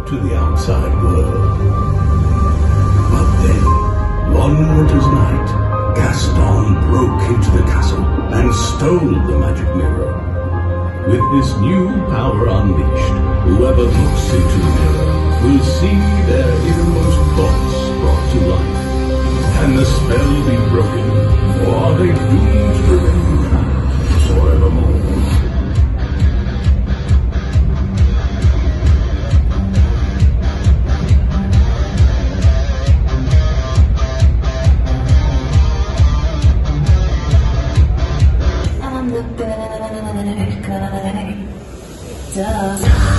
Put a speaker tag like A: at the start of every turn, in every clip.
A: to the outside world. But then, one winter's night, Gaston broke into the castle and stole the magic mirror. With this new power unleashed, whoever looks into the mirror will see their innermost thoughts brought to life. Can the spell be broken, or are they doomed to remain trapped forevermore?
B: I'm the bad guy. Duh.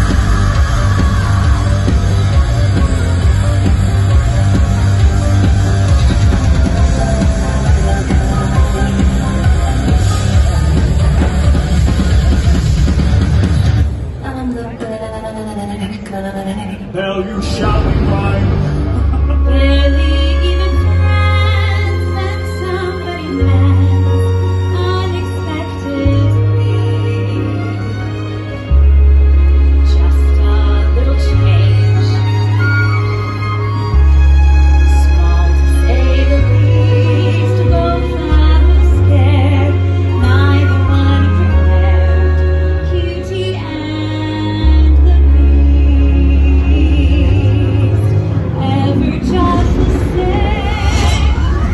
C: Now you shall be mine.
B: Barely even friends, then somebody met unexpectedly. Just a little change, small to say the least. Both of us scared, neither one prepared. CueTe and the Beast. Ever just the same.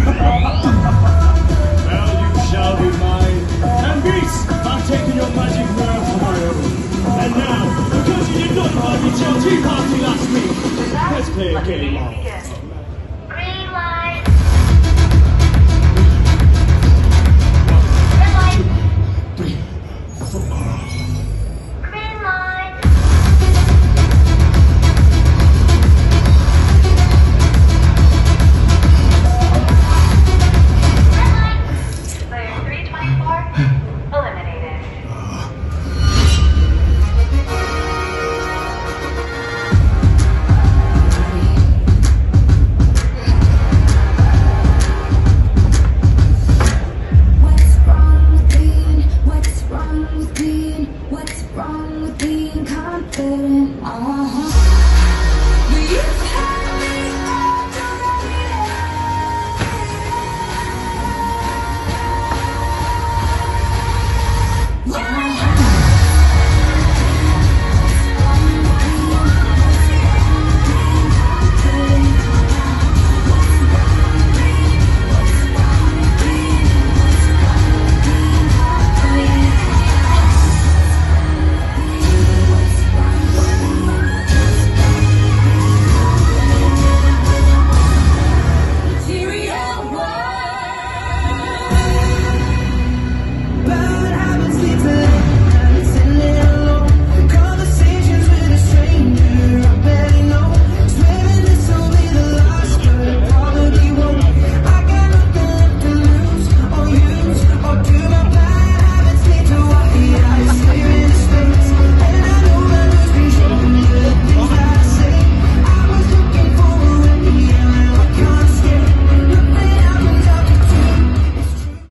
C: Well, you shall be mine. And Beast, I'm taking your magic mirror for my own. And now, because you did not invite me to your tea party last week, let's play a game of